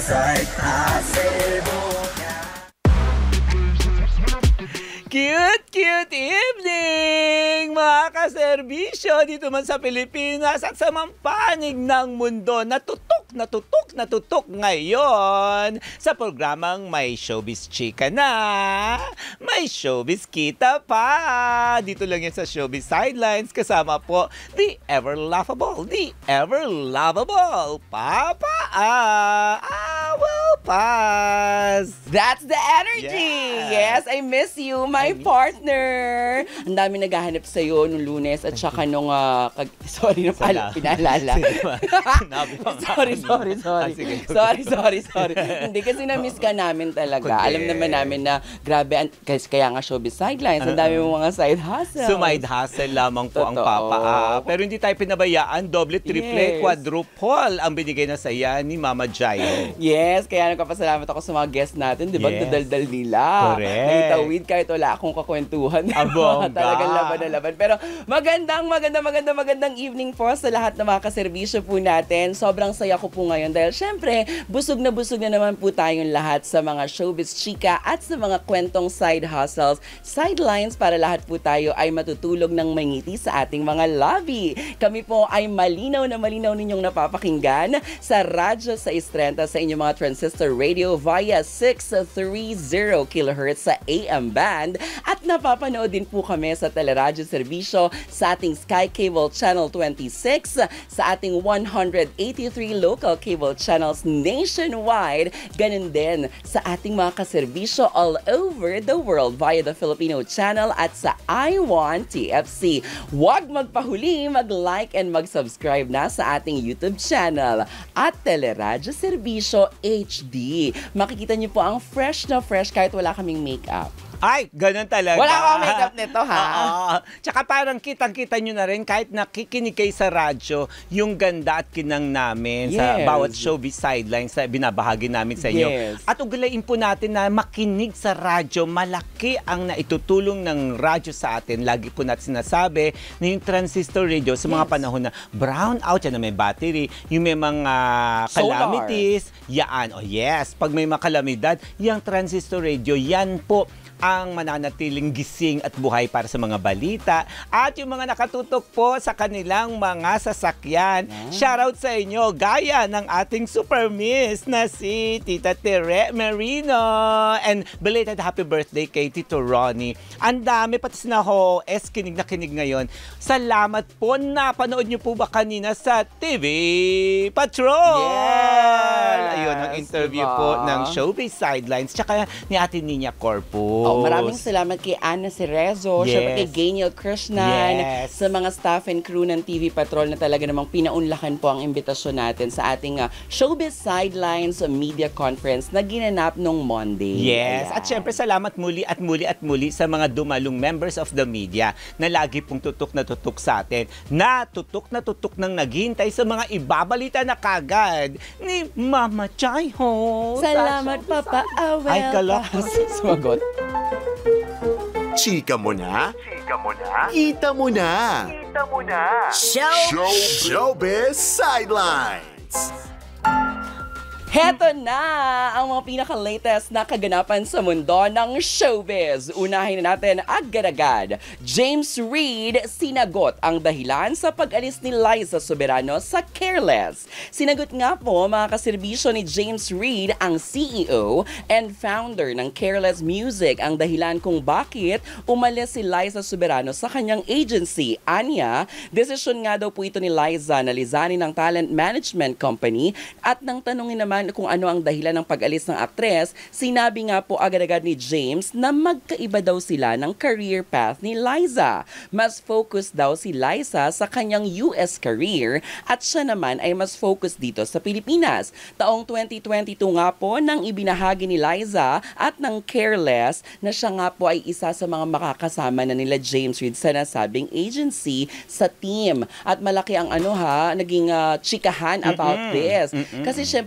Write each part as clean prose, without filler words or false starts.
Side hustle. Cute evening, mga kaserbisyo dito man sa Pilipinas at sa mampanig ng mundo. Natutok ngayon sa programang May Showbiz Chika na May Showbiz Kita pa. Dito lang yan sa Showbiz Sidelines kasama po the ever lovable Papa will pass. That's the energy! Yes, I miss you, my partner! Ang dami naghahanap sa'yo nung Lunes at saka nung... sorry na pala, pinaalala. Sorry. Hindi, kasi na-miss ka namin talaga. Alam naman namin na grabe, kaya nga Showbiz Sidelines, ang dami mong mga side hustle. Side hustle lamang po ang Papa. Pero hindi tayo pinabayaan, doble, triple, quadruple ang binigay na saya ni Mama Jai. Yes, kaya nagpapasalamat ako sa mga guests natin, di ba? Dadaldal nila. Correct. Naitawid kahit wala akong kakwentuhan. Talagang laban na laban. Pero magandang evening po sa lahat ng mga kaserbisyo po natin. Sobrang saya ko po ngayon dahil syempre, busog na naman po tayong lahat sa mga showbiz chika at sa mga kwentong side hustles, sidelines para lahat po tayo ay matutulog ng mangiti sa ating mga lobby. Kami po ay malinaw ninyong napapakinggan sa radyo sa Istrenta sa inyong mga transistor radio via 630 kHz sa AM band at napapanood din po kami sa teleradyo serbisyo sa ating Sky Cable Channel 26, sa ating 183 local cable channels nationwide, ganun din sa ating mga kaserbisyo all over the world via the Filipino channel at sa I1 TFC. Huwag magpahuli, mag-like and mag-subscribe na sa ating YouTube channel at Teleradyo Serbisyo HD. Makikita niyo po ang fresh na fresh kahit wala kaming makeup. Ay, ganun talaga. Wala akong makeup nito, ha? Tsaka parang kitang-kita nyo na rin kahit nakikinig kayo sa radyo, yung ganda at kinang namin sa bawat showbiz sidelines na binabahagi namin sa inyo. At ugalain po natin na makinig sa radyo, malaki ang naitutulong ng radyo sa atin. Lagi po natin sinasabi na yung transistor radio sa mga panahon na brown out, yan na may battery, yung may mga calamities, yaan. Pag may mga kalamidad, yung transistor radio, yan po ang mananatiling gising at buhay para sa mga balita at yung mga nakatutok po sa kanilang mga sasakyan. Shoutout sa inyo, gaya ng ating super miss na si Tita Tere Merino. And belated happy birthday kay Tito Ronnie. Ang dami, pati sinaho, kinig na kinig ngayon. Salamat po, napanood nyo po ba kanina sa TV Patrol? Ayun, ang interview po ng Showbiz Sidelines tsaka ni Ate Nina Corpus. Maraming salamat kay Ana Cerezo, syempre kay Gainiel Krishnan, sa mga staff and crew ng TV Patrol na talaga namang pinaunlakan po ang imbitasyon natin sa ating Showbiz Sidelines Media Conference na ginanap nung Monday. At syempre salamat muli sa mga dumalong members of the media na lagi pong tutok na tutok sa atin. Na tutok nang naghihintay sa mga ibabalita na kagad ni Mama Jai ho. Salamat, Papa Awel. Ay, sumagot. Chika mo na? Kita mo na? Showbiz Sidelines! Heto na ang mga pinaka-latest na kaganapan sa mundo ng showbiz. Unahin na natin agad-agad. James Reid sinagot ang dahilan sa pag-alis ni Liza Soberano sa Careless. Sinagot nga po mga kaserbisyo ni James Reid, ang CEO and founder ng Careless Music, ang dahilan kung bakit umalis si Liza Soberano sa kanyang agency. Anya, desisyon nga daw po ito ni Liza na lisanin ng talent management company at nang tanungin naman kung ano ang dahilan ng pag-alis ng aktres, sinabi nga po agad-agad ni James na magkaiba daw sila ng career path ni Liza. Mas focus daw si Liza sa kanyang US career at siya naman ay mas focus dito sa Pilipinas. Taong 2022 nga po nang ibinahagi ni Liza at ng Careless na siya nga po ay isa sa mga makakasama na nila James Reid sa nasabing agency sa team. At malaki ang naging chikahan about this. Kasi syempre parang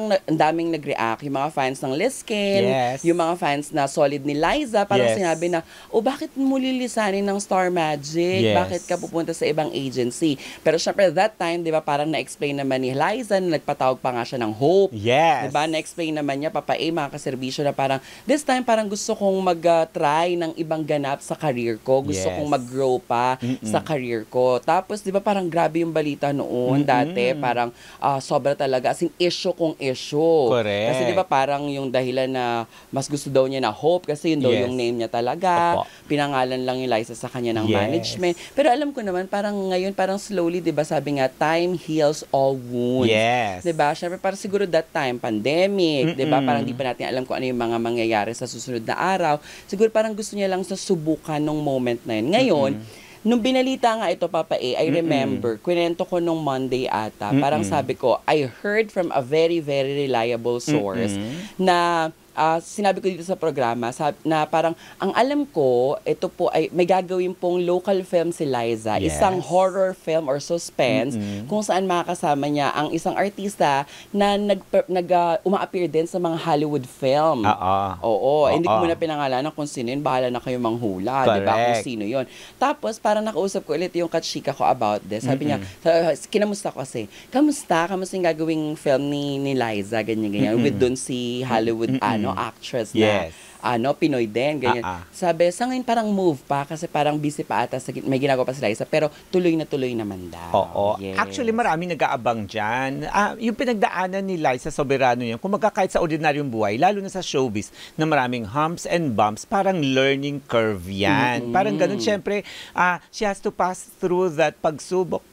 parang ang daming nag-react. Yung mga fans ng Liskin, yung mga fans na solid ni Liza, parang sinabi na, bakit mo lilisanin ng Star Magic? Bakit ka pupunta sa ibang agency? Pero syempre, that time, di ba, parang na-explain naman ni Liza na nagpatawag pa nga siya ng Hope. Di ba, na-explain naman niya, Papa A, mga kaservisyo na parang, this time, parang gusto kong mag-try ng ibang ganap sa career ko. Gusto kong mag-grow pa sa career ko. Tapos, di ba, parang grabe yung balita noon dati. Parang, sobra talaga. As in, issue kong issue. Correct. Kasi di ba, parang yung dahilan na mas gusto daw niya na Hope kasi yun daw yung name niya talaga. Pinangalan lang yung Liza sa kanya ng management. Pero alam ko naman, parang ngayon, parang slowly, di ba, sabi nga, time heals all wounds. Di ba? Syempre, parang siguro that time, pandemic, di ba? Parang di pa natin alam kung ano yung mga mangyayari sa susunod na araw. Siguro parang gusto niya lang sa subukan nung moment na yun. Ngayon, nung binalita nga ito, Papa A, I remember, kwento ko nung Monday ata, parang sabi ko, I heard from a very, very reliable source na sinabi ko dito sa programa na parang ang alam ko, ito po ay may gagawin pong local film si Liza, isang horror film or suspense kung saan makakasama niya ang isang artista na uma-appear din sa mga Hollywood film. Hindi ko muna pinangalanan kung sino yun, bahala na kayo manghula, di ba, kung sino yun. Tapos parang nakausap ko ulit yung kachika ko about this. Sabi niya, kinamusta ko kasi, kamusta yung gagawing film ni Liza, ganyan, with dun si Hollywood actress na Pinoy din, ganyan. Sabi, sa ngayon parang move pa kasi parang busy pa ata, may ginagawa pa si Liza, pero tuloy naman daw. Actually, maraming nag-aabang dyan. Yung pinagdaanan ni Liza Soberano yan, kung magkakait sa ordinaryong buhay, lalo na sa showbiz, na maraming humps and bumps, parang learning curve yan. Parang ganun, syempre, she has to pass through that pagsubok,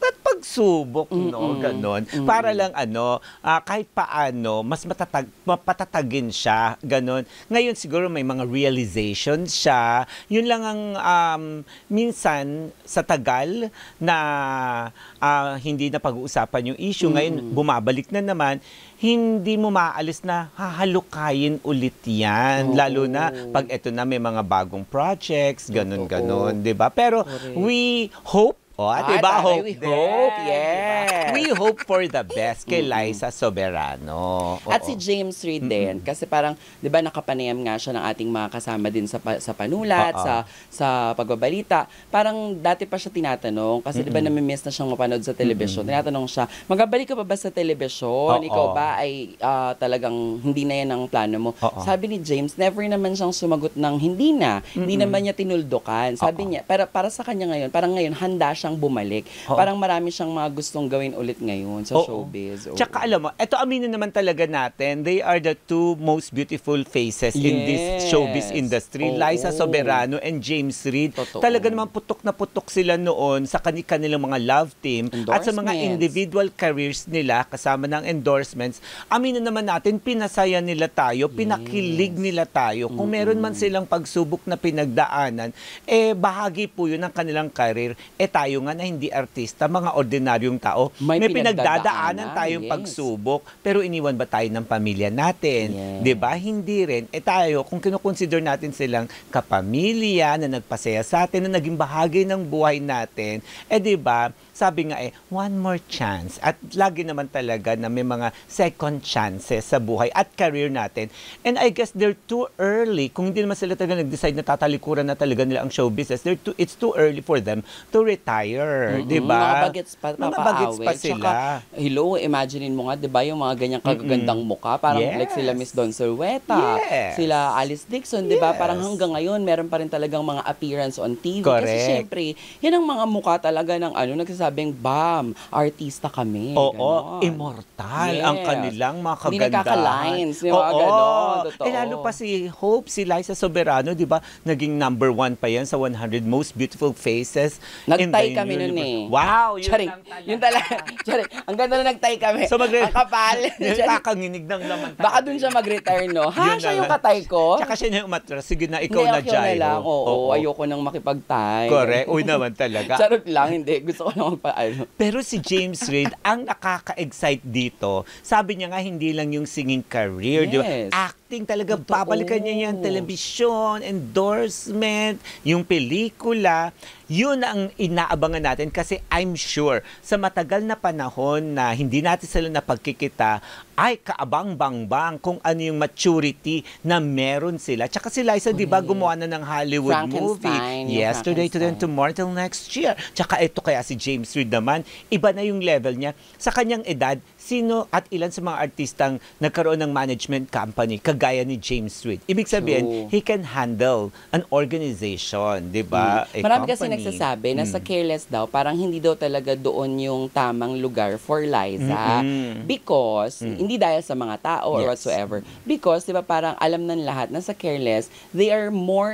no? Ganon. Para lang, kahit paano, mas mapatatagin siya, ganon. Ngayon, siguro may mga realizations siya. Yun lang ang minsan sa tagal na hindi na pag-uusapan yung issue. Ngayon, bumabalik na naman. Hindi mo maalis na hahalukayin ulit yan. Lalo na pag eto na may mga bagong projects, ganon, di ba? Pero we hope diba? We hope, yes. We hope for the best kay Liza Soberano. At si James Reid din, kasi parang, di ba, nakapanayam nga siya ng ating mga kasama din sa panulat, sa pagbabalita. Parang dati pa siya tinatanong, kasi di ba namimiss na siyang mapanood sa telebisyon. Tinatanong siya, magabalik ka pa ba sa telebisyon? Ikaw ba ay talagang hindi na yan ang plano mo? Sabi ni James, never naman siyang sumagot ng hindi na. Hindi naman niya tinuldukan. Sabi niya, para sa kanya ngayon, parang ngayon, handa siyang bumalik. Parang marami siyang mga gustong gawin ulit ngayon sa showbiz. Tsaka alam mo, eto aminin naman talaga natin, they are the two most beautiful faces in this showbiz industry. Liza Soberano and James Reid. Talaga naman putok na putok sila noon sa kanilang mga love team at sa mga individual careers nila kasama ng endorsements. Aminin naman natin, pinasaya nila tayo, pinakilig nila tayo. Kung meron man silang pagsubok na pinagdaanan, bahagi po yun ng kanilang career. Tayo nga na hindi artista, mga ordinaryong tao, may pinagdadaanan tayong pagsubok, pero iniwan ba tayo ng pamilya natin? Diba? Hindi rin. Tayo, kung kinukonsider natin silang kapamilya na nagpasaya sa atin, na naging bahagi ng buhay natin, diba? Sabi nga one more chance. At lagi naman talaga na may mga second chances sa buhay at career natin. And I guess they're too early. Kung hindi naman sila talaga nag-decide na tatalikuran na talaga nila ang show business, it's too early for them to retire. Diba? Mga bagets pa, sila. Tsaka, hello, imaginein mo nga, diba, yung mga ganyang kagagandang mukha. Parang like sila Miss Don Cerveta, sila Alice Dixon, diba? Parang hanggang ngayon, meron pa rin talagang mga appearance on TV. Correct. Kasi syempre, yan ang mga mukha talaga ng nagsasabing, bam, artista kami. Immortal ang kanilang mga kaganda. Hindi nagkaka-lines, yung mga ganon. Lalo pa si Hope, si Liza Soberano, di ba? Naging #1 pa yan sa 100 most beautiful faces. Nagtay kami nun Wow! Yun talaga. Ang ganda na nagtay kami. So, ang kapal. Kakanginig ng laman. Baka dun siya mag-retire, no? Siya yung katay ko? Tsaka siya na yung umatras. Sige na, ikaw na, Jai. Ayoko nang makipagtay. Correct. Uy naman talaga. Charot lang, hindi. Gusto ko lang Pero si James Reid, ang nakaka-excite dito, sabi niya nga hindi lang yung singing career, di ba? acting, talaga babalikan niya yung telebisyon, endorsement, yung pelikula. Yun ang inaabangan natin kasi I'm sure sa matagal na panahon na hindi natin sila napagkikita, ay kaabang-bang-bang kung ano yung maturity na meron sila. Tsaka si Liza, di ba, gumawa na ng Hollywood movie. Yesterday, Today, and Tomorrow, till next year. Tsaka ito kaya si James Reid naman, iba na yung level niya. Sa kanyang edad, sino at ilan sa mga artistang nagkaroon ng management company kagaya ni James Reid. Ibig sabihin, he can handle an organization, di ba? Marami kasi nagsasabi na sa Careless daw, parang hindi daw talaga doon yung tamang lugar for Liza. Because, hindi dahil sa mga tao or whatsoever. Because, di ba, parang alam ng lahat na sa Careless, they are more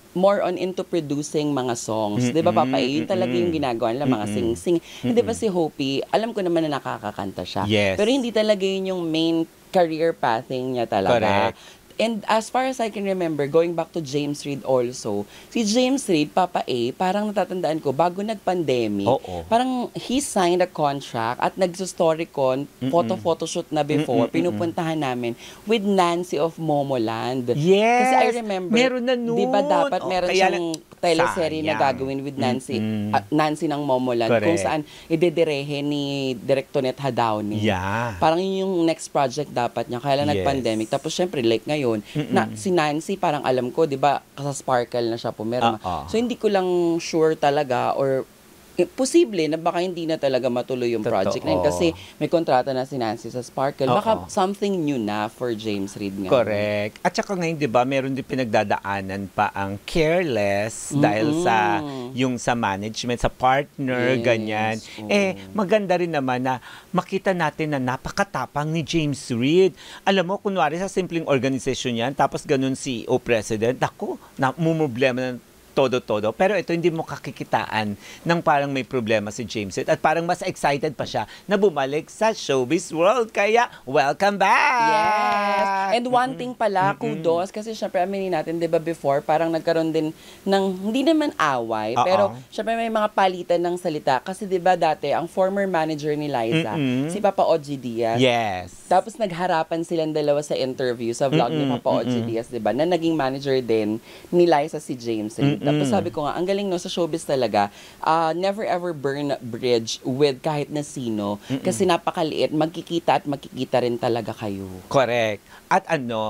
on into producing mga songs. Di ba, Papa? Yun talaga yung ginagawa nila, mga sing-sing. Hindi ba si Hopi, alam ko naman na nakakakanta siya. Yes. Pero hindi talaga yun yung main career pathing niya talaga. Correct. And as far as I can remember, going back to James Reid also, si James Reid, Papa A, parang natatandaan ko, bago nag-pandemic, parang he signed a contract at nagsa-storycon, photoshoot na before, pinupuntahan namin with Nancy of Momoland. Yes! Kasi I remember, meron na nun. Di ba dapat meron siyang teleserye na gagawin with Nancy, Nancy ng Momoland, kung saan idedirehe ni Direk Tonet Hadaonie. Yeah. Parang yun yung next project dapat niya, kaya lang nag-pandemic. Tapos syempre, like ngayon, na si Nancy, parang alam ko, di ba, sa Sparkle na siya pumirma. So, hindi ko lang sure talaga or posible na baka hindi na talaga matuloy yung project na yun kasi may kontrata na si Nancy sa Sparkle. Baka something new na for James Reid ngayon. Correct. At saka ngayon, di ba, meron din pinagdadaanan pa ang Careless dahil sa yung sa management, sa partner, ganyan. Maganda rin naman na makita natin na napakatapang ni James Reid. Alam mo, kunwari sa simpleng organisasyon yan, tapos ganun CEO president, ako, namumroblema ng todo-todo. Pero ito, hindi mo kakikitaan ng parang may problema si James Reid. At parang mas excited pa siya na bumalik sa showbiz world. Kaya, welcome back! Yes! And one thing pala, kudos, kasi syempre, aminin natin, di ba before, parang nagkaroon din ng, hindi naman away, pero syempre may mga palitan ng salita. Kasi di ba dati, ang former manager ni Liza, si Papa Oji Diaz. Yes. Tapos nagharapan silang dalawa sa interview, sa vlog ni Papa Oji Diaz, di ba, na naging manager din ni Liza si James Reid. Tapos sabi ko nga, ang galing no, sa showbiz talaga, never ever burn bridge with kahit na sino. Kasi napakaliit, magkikita at magkikita rin talaga kayo. Correct. At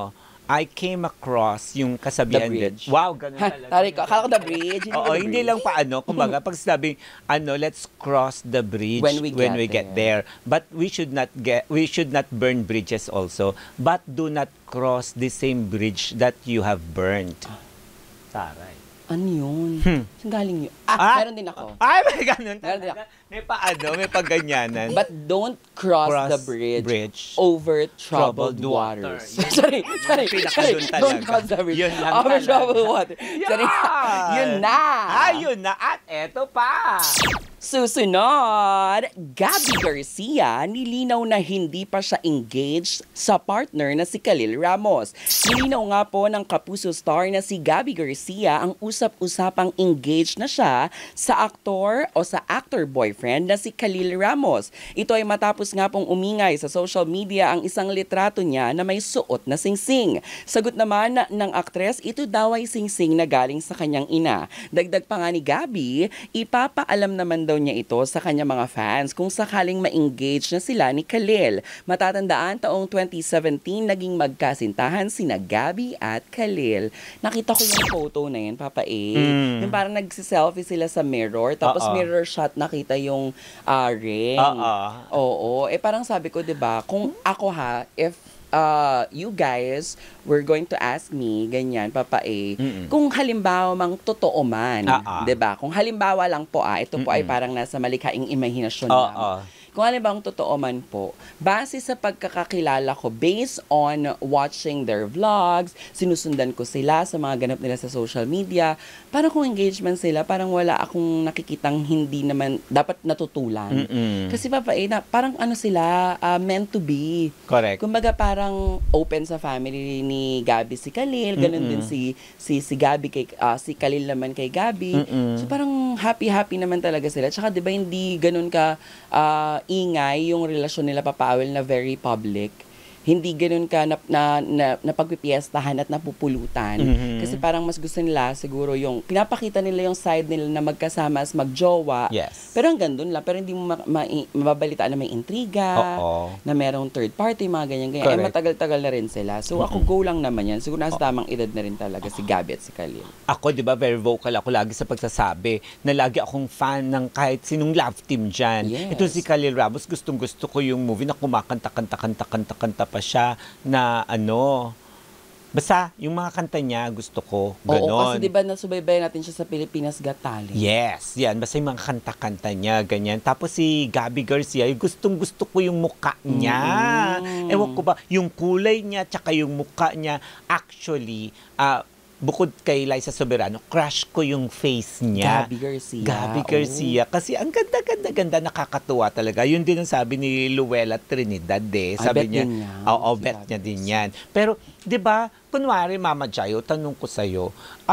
I came across yung kasabihan din. Wow, ganun talaga. Tari ko, akala ko the bridge. Hindi lang pa kumbaga, pag sabing, let's cross the bridge when we get there. But we should not burn bridges also. But do not cross the same bridge that you have burned. Taray. Ano yun? Saan galing yun? Meron din ako. May ganun talaga. May pagganyanan. But don't cross the bridge over troubled waters. Sorry. Don't cross the bridge over troubled waters. Sorry. Yun na. At eto pa. Susunod, Gabby Garcia nilinaw na hindi pa siya engaged sa partner na si Khalil Ramos. Nilinaw nga po ng Kapuso star na si Gabby Garcia ang usap-usapang engaged na siya sa actor boyfriend na si Khalil Ramos. Ito ay matapos nga pong umingay sa social media ang isang litrato niya na may suot na singsing. Sagot naman ng aktres, ito daw ay singsing na galing sa kanyang ina. Dagdag pa nga ni Gabby, ipapaalam naman daw niya ito sa kanyang mga fans kung sakaling ma-engage na sila ni Khalil. Matatandaan, taong 2017 naging magkasintahan sina Gabby at Khalil. Nakita ko yung photo na yun, Papa A. Yung parang nagsiselfie sila sa mirror, tapos mirror shot nakita yung ring. Oo. Parang sabi ko, 'di ba, kung ako if you guys were going to ask me, ganyan, Papa A, kung halimbawa mang totoo man, 'di ba? Kung halimbawa lang po, ito po ay parang nasa malikhaing imahinasyon lang. Kung halimbawa totoo man po, base sa pagkakakilala ko, based on watching their vlogs, sinusundan ko sila sa mga ganap nila sa social media, parang kung engagement sila, parang wala akong nakikitang hindi naman dapat natutulan. Kasi Papa A, parang sila, meant to be. Correct. Kumbaga parang open sa family ni Gabby si Khalil, ganun din si Gabby si Khalil naman kay Gabby. So parang happy naman talaga sila. Tsaka 'di ba hindi ganun ka ingay yung relasyon nila Papa Awel na very public. hindi ganun ka napagpipiestahan at napupulutan. Kasi parang mas gusto nila siguro yung, pinapakita nila yung side nila na magkasama as magjowa. Yes. Pero hanggang dun lang. Pero hindi mo mababalitaan na may intriga, na merong third party, mga ganyan-ganyan. Eh, matagal-tagal na rin sila. So, ako go lang naman yan. Siguro nasa tamang edad na rin talaga si Gabby at si Khalil. Ako, di ba, very vocal ako lagi sa pagsasabi na lagi akong fan ng kahit sinong love team dyan. Yes. Ito si Khalil Ramos, gustong-gusto ko yung movie na kumakanta-kanta pa siya na basta yung mga kanta niya gusto ko, ganon. Oo, kasi di ba nasubaybay natin siya sa Pilipinas Got Talent? Yes, yan. Basta yung mga kanta-kanta niya, ganyan. Tapos si Gabby Garcia, yung gustong-gusto ko yung mukha niya. Ewan ko ba, yung kulay niya, tsaka yung mukha niya, actually, bukod kay Liza Soberano, crush ko yung face niya. Gabby Garcia. Kasi ang ganda, nakakatuwa talaga. Yun din ang sabi ni Luella Trinidad Sabi niya, bet niya din yan. Pero, di ba, kunwari, Mama Jayo, tanong ko sa'yo,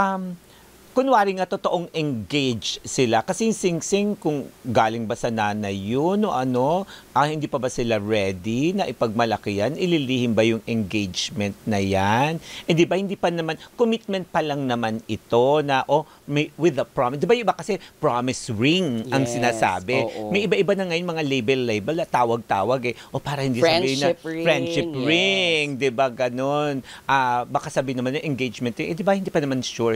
kunwari nga totoong engaged sila. Kasi yung Sing-Sing, kung galing ba sa nanay yun o hindi pa ba sila ready na ipagmalaki yan? Ililihim ba yung engagement na yan? Di ba, hindi pa naman, commitment pa lang naman ito na, with the promise. Di ba, iba kasi promise ring ang sinasabi. May iba-iba na ngayon mga label, tawag-tawag para hindi sabihin na friendship ring. Di ba, ganun. Baka sabihin naman na engagement ring. Di ba, hindi pa naman sure.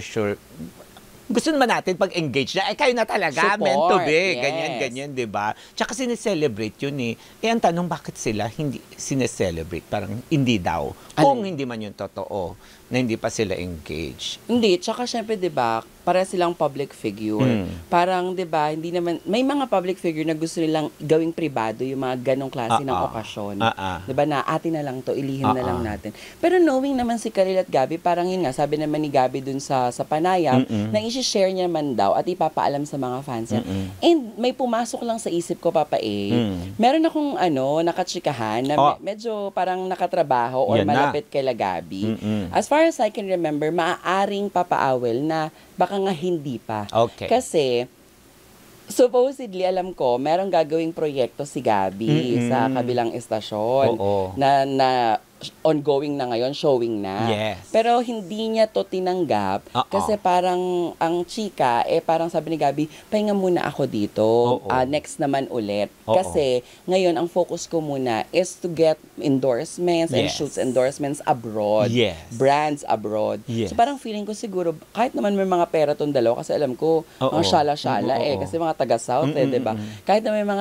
Gusto naman natin pag-engage na, kayo na talaga, support, meant to be. yes. Ganyan, di ba? Tsaka sineselebrate yun ang tanong, bakit sila hindi sineselebrate? Parang hindi daw. Kung hindi man yung totoo, na hindi pa sila engaged. Hindi, tsaka syempre, di ba, para silang public figure. Parang, di ba, hindi naman, may mga public figure na gusto nilang gawing pribado yung mga ganong klase ng okasyon. Di ba, na atin na lang to, ilihim na lang natin. Pero knowing naman si Khalil at Gabby, parang yun nga, sabi naman ni Gabby dun sa panayam, na isi-share niya man daw at ipapaalam sa mga fans niya. And may pumasok lang sa isip ko, Papa A, meron akong nakatsikahan na medyo parang nakatrabaho or malapit kay Gabby. As far as I can remember, maaaring papaawel na baka nga hindi pa. Okay. Kasi, supposedly, alam ko, merong gagawing proyekto si Gabby sa kabilang estasyon na ongoing na ngayon, showing na. Yes. Pero hindi niya to tinanggap kasi parang ang chika, parang sabi ni Gabby, pahinga muna ako dito. Next naman ulit. Kasi ngayon, ang focus ko muna is to get endorsements and shoots endorsements abroad. Yes. Brands abroad. Yes. So parang feeling ko siguro, kahit naman may mga pera tong dalawa, kasi alam ko, mga syala-syala kasi mga taga-South diba? Kahit na may mga,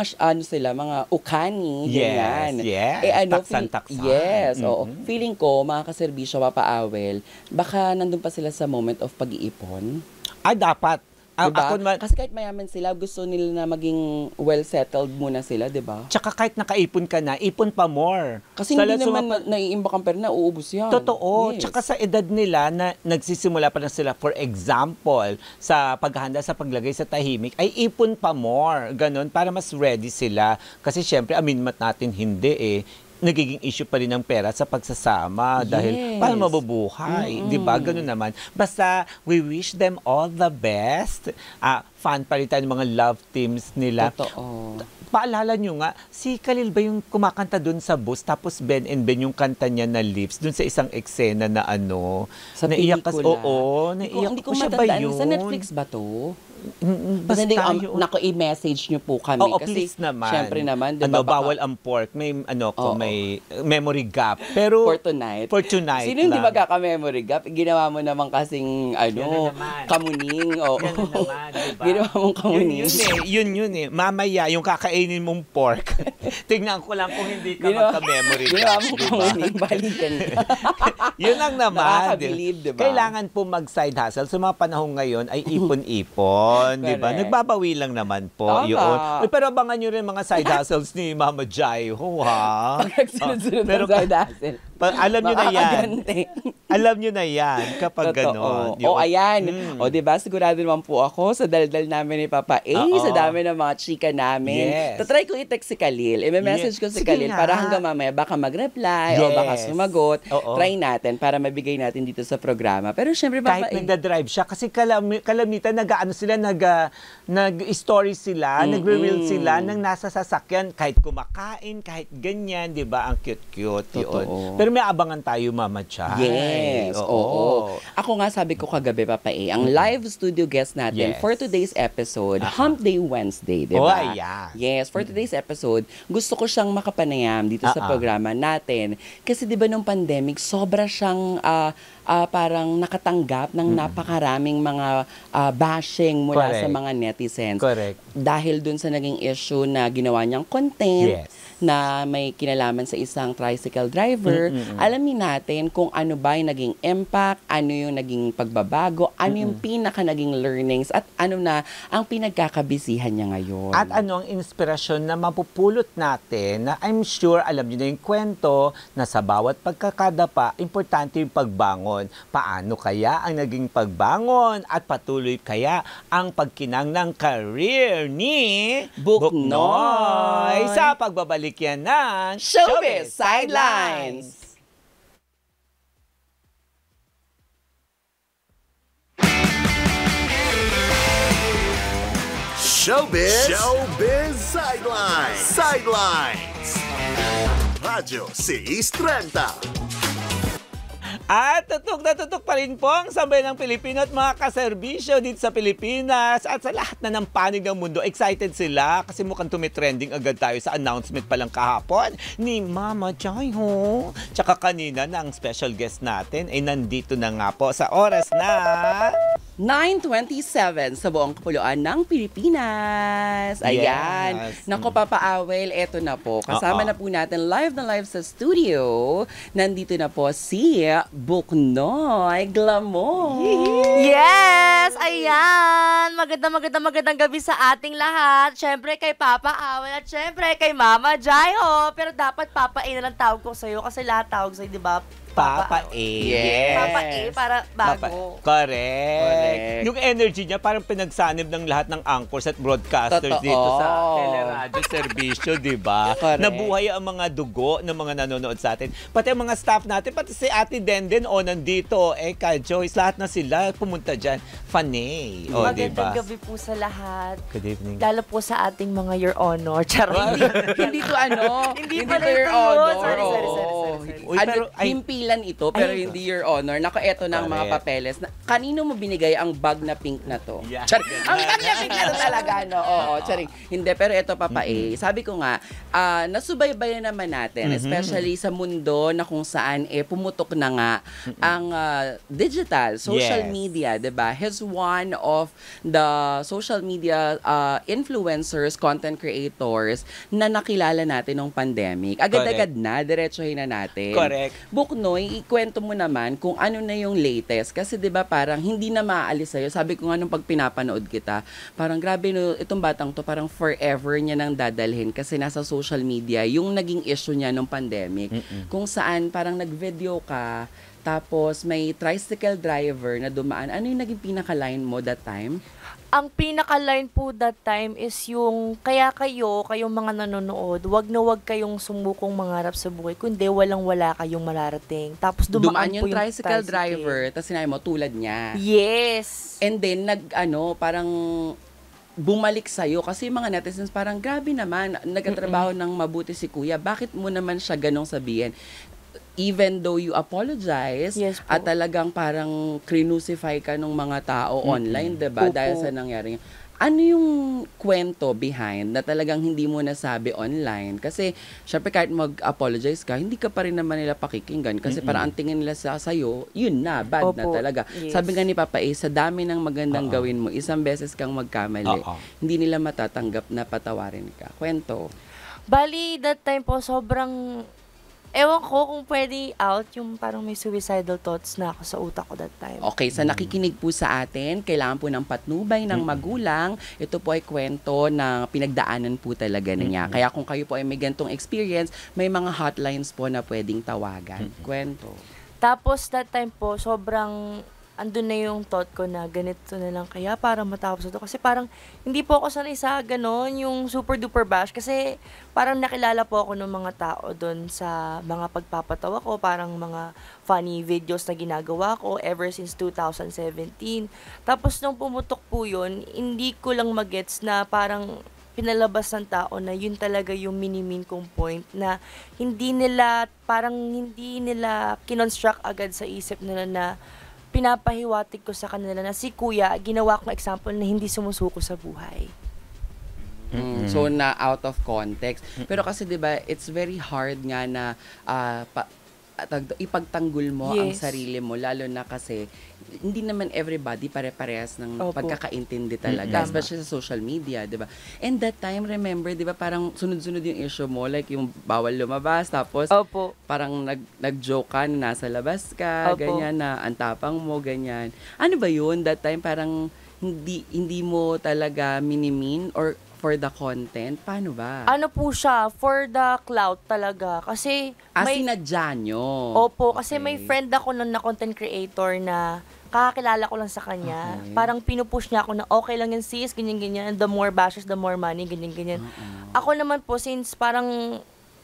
mga ukani, ganyan. Taksan-taksan. Yes. Feeling ko, mga kaserbisyo, papaawel, baka nandun pa sila sa moment of pag-iipon. Dapat. Diba? Kasi kahit mayaman sila, gusto nila na maging well-settled muna sila, diba? Tsaka kahit nakaipon ka na, ipon pa more. Kasi hindi naman naiimbak ang pera na, uubos yan. Totoo. Yes. Tsaka sa edad nila na nagsisimula pa lang sila, for example, sa paghahanda sa paglagay sa tahimik, ay ipon pa more. Ganon, para mas ready sila. Kasi syempre, aminmat natin hindi nagiging issue pa rin ng pera sa pagsasama dahil paano mabubuhay, di ba? Ganun naman. Basta, we wish them all the best. Fan pa rin tayo ng mga love teams nila. Totoo. Paalala nyo nga, si Khalil ba yung kumakanta dun sa bus, tapos Ben and Ben yung kanta niya na Lips, dun sa isang eksena na sa naiyak pelikula. Naiyak hindi ko ko siya ba matandaan. yun? Sa Netflix ba to? Basta hindi, yun. i-message nyo po kami. Oo, kasi, please naman. syempre naman, diba, bawal ang pork. May, may memory gap. Pero, for tonight. Sino hindi magkaka-memory gap? Ginawa mo naman kasing, kamuning. Yan na naman, diba? Ginawa mong kamuning. Yun eh. Mamaya, yung kakainin mong pork. Tignan ko lang kung hindi ka magka-memory gap. Ginawa mong kamuning, balikan ka. Yun lang naman. Nakakabilib, diba? Kailangan po mag-side hustle. Sa mga panahon ngayon ay ipon-ipon. Di ba? Nagbabawi lang naman po. Yun. Pero abangan nyo rin mga side hustles ni Mama Jai. Nagsunod-sunod ang side hustle. Alam nyo na yan. Alam nyo na yan kapag gano'n. Ayan. Di ba? Sigurado naman po ako sa daldal namin ni Papa A, sa dami ng mga chika namin. Yes. Tatry ko i-text si Khalil. May message ko si Khalil para hanggang mamaya baka mag-reply o baka sumagot. Try natin. natin para mabigay natin dito sa programa. Pero syempre, kahit nagda-drive siya, kasi kalamitan nag-story sila, nagre-reel sila ng nasa sasakyan, kahit kumakain, kahit ganyan, di ba? Ang cute-cute yun. Pero may abangan tayo, Mama Chay. Yes, oo. Ako nga, sabi ko kagabi, Papa A, ang live studio guest natin for today's episode, Hump Day Wednesday, di ba? Yes, for today's episode, gusto ko siyang makapanayam dito sa programa natin. Kasi di ba nung pandemic, sobra siyang parang nakatanggap ng napakaraming mga bashing mula sa mga netizens. Correct. Dahil dun sa naging issue na ginawa niyang content, na may kinalaman sa isang tricycle driver, alamin natin kung ano ba yung naging impact, ano yung naging pagbabago, ano yung naging learnings, at ano na ang pinagkakabisihan niya ngayon. At ano ang inspirasyon na mapupulot natin na I'm sure alam niyo na yung kwento na sa bawat pagkakadapa, importante yung pagbangon. Paano kaya ang naging pagbangon at patuloy kaya ang pagkinang ng career ni Buknoy sa pagbabalik yan ng Showbiz Sidelines! Showbiz Sidelines! Radyo 630. At tutok na tutok pa rin po ang sabay ng Pilipino at mga kaserbisyo dito sa Pilipinas at sa lahat na ng panig ng mundo. Excited sila kasi mukhang tumitrending agad tayo sa announcement palang kahapon ni Mama Chay ho. Tsaka kanina na ang special guest natin ay nandito na nga po sa oras na 9:27 sa buong kapuluan ng Pilipinas. Ayan. Naku, Papa Awel, eto na po. Kasama na po natin live sa studio. Nandito na po si Buknoy Glamour. Yes! Ayan! Magandang gabi sa ating lahat. Siyempre kay Papa Awel at siyempre kay Mama Jai ho. Pero dapat Papa A na lang tawag ko sa'yo kasi lahat tawag sa'yo, di ba? Papa A. Yes. Papa A para bago. Correct. Yung energy niya parang pinagsanib ng lahat ng anchors at broadcasters dito sa teleradyo serbisyo, di ba? Nabuhay ang mga dugo ng mga nanonood sa atin. Pati ang mga staff natin, pati si Ate Denden, nandito. Ka Joyce, lahat na sila pumunta dyan. Fanny. Magandang gabi po sa lahat. Good evening. Lalo po sa ating mga Your Honor. Charot. Hindi to Hindi to pala Your ito. Honor. Sorry. Himpilan ito, pero hindi Your Honor. Nako, eto na ang mga papeles. Kanino mo binigay ang bag na pink na to? Yeah. Ang bag na pink na to talaga, no? Oo, charing. Hindi, pero eto, Papa A, sabi ko nga, nasubaybayan naman natin, especially sa mundo na kung saan pumutok na nga ang digital, social media, diba? He's one of the social media influencers, content creators na nakilala natin nung pandemic. Agad-agad na, diretsohin na natin. Correct. Buknoy, ikwento mo naman kung ano na yung latest. Kasi 'di ba parang hindi na maaalis sa'yo. Sabi ko nga nung pag pinapanood kita, parang grabe no, itong batang to parang forever niya nang dadalhin kasi nasa social media yung naging issue niya nung pandemic. Kung saan parang nag-video ka, tapos may tricycle driver na dumaan. Ano yung naging pinaka-line mo that time? Ang pinaka-line po that time is yung, kayong mga nanonood, wag na wag kayong sumukong mangarap sa buhay, kundi walang-wala kayong mararating. Tapos dumaan po yung tricycle driver, tapos sinabi mo, tulad niya. Yes! And then, parang bumalik sa'yo kasi yung mga netizens parang grabe naman, nagkatrabaho ng mabuti si kuya, bakit mo naman siya ganong sabihin? Even though you apologize, at talagang parang crucify ka ng mga tao online, diba? Dahil sa nangyari. Ano yung kwento behind na talagang hindi mo nasabi online? Kasi, syempre kahit mag-apologize ka, hindi ka pa rin naman nila pakikinggan. Kasi parang ang tingin nila sa'yo, yun na, bad na talaga. Yes. Sabi nga ni Papa A, sa dami ng magandang gawin mo, isang beses kang magkamali, hindi nila matatanggap na patawarin ka. Kwento. Bali, that time po, sobrang ewan ko kung pwede out yung parang may suicidal thoughts na ako sa utak ko that time. Okay, sa nakikinig po sa atin, kailangan po ng patnubay ng magulang. Ito po ay kwento na pinagdaanan po talaga niya. Kaya kung kayo po ay may gantong experience, may mga hotlines po na pwedeng tawagan. Kwento. Tapos that time po, sobrang andun na yung thought ko na ganito na lang kaya para matapos ito. Kasi parang hindi po ako sanay sa ganon, yung super duper bash. Kasi parang nakilala po ako ng mga tao doon sa mga pagpapatawa ko, parang mga funny videos na ginagawa ko ever since 2017. Tapos nung pumutok po yun, hindi ko lang magets na parang pinalabas ng tao na yun talaga yung mini-min kong point na hindi nila kinonstruct agad sa isip nila na pinapahiwatig ko sa kanila na si kuya, ginawa kong example na hindi sumusuko sa buhay. So, na out of context. Pero kasi, di ba, it's very hard nga na ipagtanggol mo ang sarili mo, lalo na kasi hindi naman everybody pare-parehas ng pagkakaintindi talaga, especially sa social media, di ba? And that time, remember, di ba, parang sunod-sunod yung issue mo, like yung bawal lumabas, tapos parang nag-joke ka na nasa labas ka, ganyan, na antapang mo, ganyan. Ano ba yun? That time, parang hindi mo talaga minimin or for the content? Paano ba? Ano po siya, for the clout talaga. Kasi sinadya nyo? Opo, kasi may friend ako nun na content creator na kakakilala ko lang sa kanya. Parang pinupush niya ako na okay lang yan sis, ganyan-ganyan. The more bashes, the more money, ganyan-ganyan. Ako naman po, since parang